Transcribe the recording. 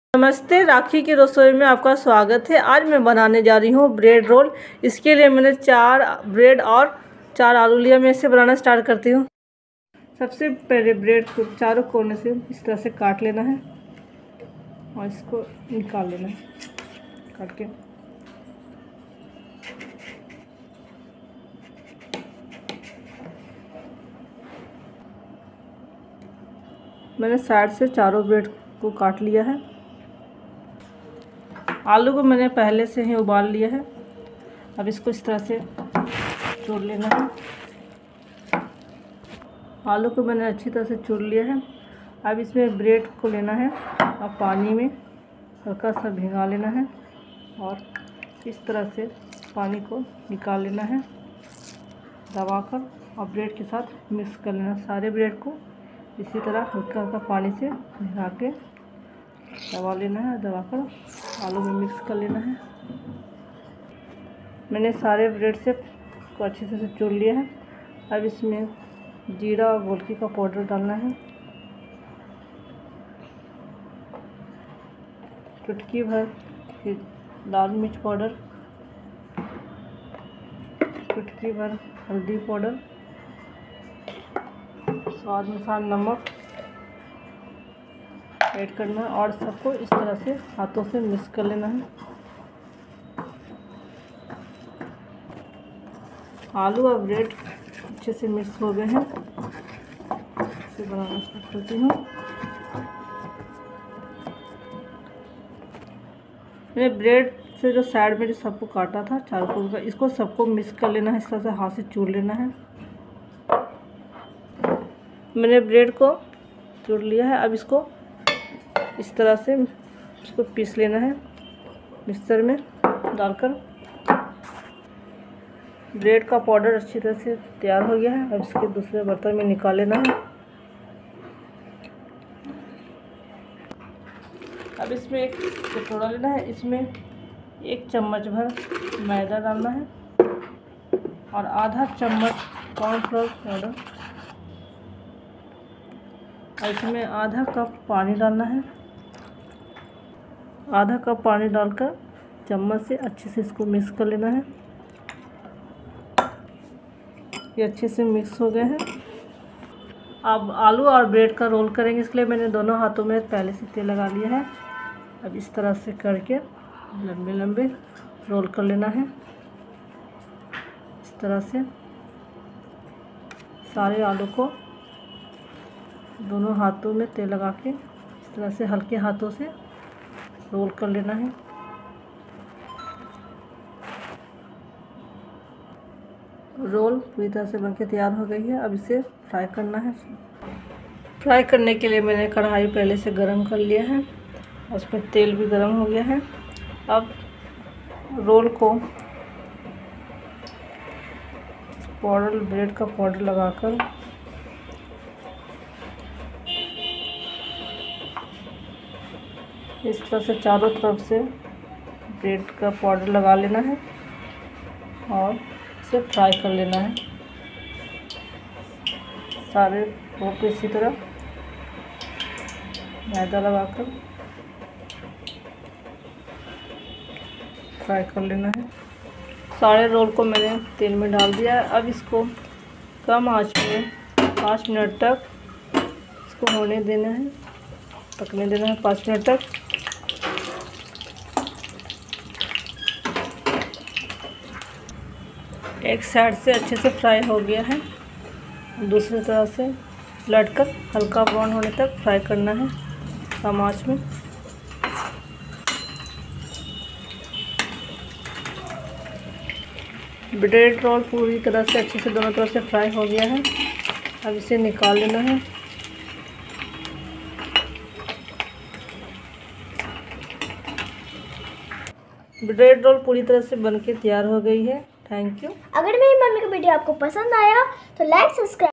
नमस्ते, राखी की रसोई में आपका स्वागत है। आज मैं बनाने जा रही हूँ ब्रेड रोल। इसके लिए मैंने 4 ब्रेड और 4 आलू लिया। मैं इसे बनाना स्टार्ट करती हूँ। सबसे पहले ब्रेड को चारों कोने से इस तरह से काट लेना है और इसको निकाल लेना है काट के। मैंने साइड से चारों ब्रेड को काट लिया है। आलू को मैंने पहले से ही उबाल लिया है। अब इसको इस तरह से चूर लेना है। आलू को मैंने अच्छी तरह से चूर लिया है। अब इसमें ब्रेड को लेना है और पानी में हल्का सा भिगा लेना है और इस तरह से पानी को निकाल लेना है दबाकर और ब्रेड के साथ मिक्स कर लेना। सारे ब्रेड को इसी तरह हल्का हल्का पानी से भिगा के दबा लेना है। दबाकर आलू में मिक्स कर लेना है। मैंने सारे ब्रेड से को अच्छे से चूर लिया है। अब इसमें जीरा और गोलकी का पाउडर डालना है, चुटकी भर लाल मिर्च पाउडर, चुटकी भर हल्दी पाउडर, स्वाद अनुसार नमक ऐड करना है और सबको इस तरह से हाथों से मिक्स कर लेना है। आलू और ब्रेड अच्छे से मिक्स हो गए हैं। इसे बनाना स्टार्ट करती हूँ। मैंने ब्रेड से जो साइड में जो सबको काटा था चारों का, इसको सबको मिक्स कर लेना है। इस तरह से हाथ से चूर लेना है। मैंने ब्रेड को चूर लिया है। अब इसको इस तरह से इसको पीस लेना है मिक्सर में डालकर। ब्रेड का पाउडर अच्छी तरह से तैयार हो गया है। अब इसके दूसरे बर्तन में निकाल लेना है। अब इसमें एक कटोरा लेना है। इसमें 1 चम्मच भर मैदा डालना है और आधा चम्मच कॉर्नफ्लोर पाउडर और इसमें आधा कप पानी डालना है। आधा कप पानी डालकर चम्मच से अच्छे से इसको मिक्स कर लेना है। ये अच्छे से मिक्स हो गए हैं। अब आलू और ब्रेड का रोल करेंगे। इसके लिए मैंने दोनों हाथों में पहले से तेल लगा लिया है। अब इस तरह से करके लंबे लंबे रोल कर लेना है। इस तरह से सारे आलू को दोनों हाथों में तेल लगा के इस तरह से हल्के हाथों से रोल कर लेना है। रोल पूरी तरह से बनके तैयार हो गई है। अब इसे फ्राई करना है। फ्राई करने के लिए मैंने कढ़ाई पहले से गरम कर लिया है और उसमें तेल भी गरम हो गया है। अब रोल को पाउडर ब्रेड का पाउडर लगाकर इस तरह से चारों तरफ से ब्रेड का पाउडर लगा लेना है और इसे फ्राई कर लेना है। सारे रोल को इसी तरह मैदा लगाकर फ्राई कर लेना है। सारे रोल को मैंने तेल में डाल दिया है। अब इसको कम आंच में 5 मिनट तक इसको होने देना है, पकने देना है 5 मिनट तक। एक साइड से अच्छे से फ्राई हो गया है। दूसरी तरह से लटकर हल्का ब्राउन होने तक फ्राई करना है कम आंच में। ब्रेड रोल पूरी तरह से अच्छे से दोनों तरफ से फ्राई हो गया है। अब इसे निकाल लेना है। ब्रेड रोल पूरी तरह से बनके तैयार हो गई है। Thank you. अगर मेरी मम्मी का वीडियो आपको पसंद आया तो लाइक सब्सक्राइब